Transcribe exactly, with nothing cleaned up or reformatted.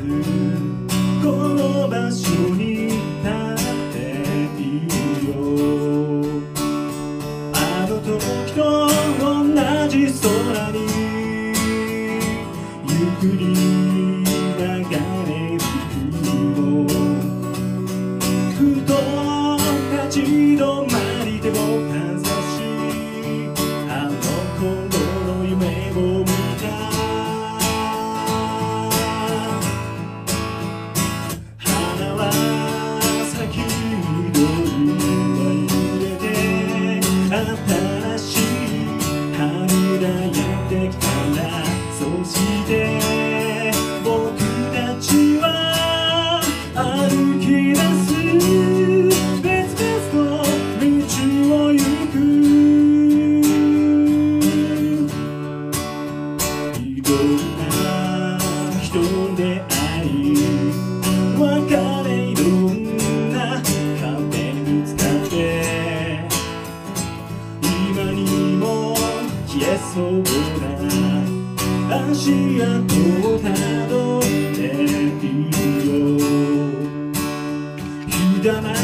この場所に立っているよ。あの時と同じ空にゆっくり流れる雲、ふと立ち止まりでもかざし、あの頃の夢を見た。花は咲き緑は揺れて、新しい春がやってきたんだ。そして僕たちは歩き出す、別々の道を行く。いろんな人に出会い、別れいろんな壁にぶつかって、今にも消えそうな足跡をたどっているよ。日だま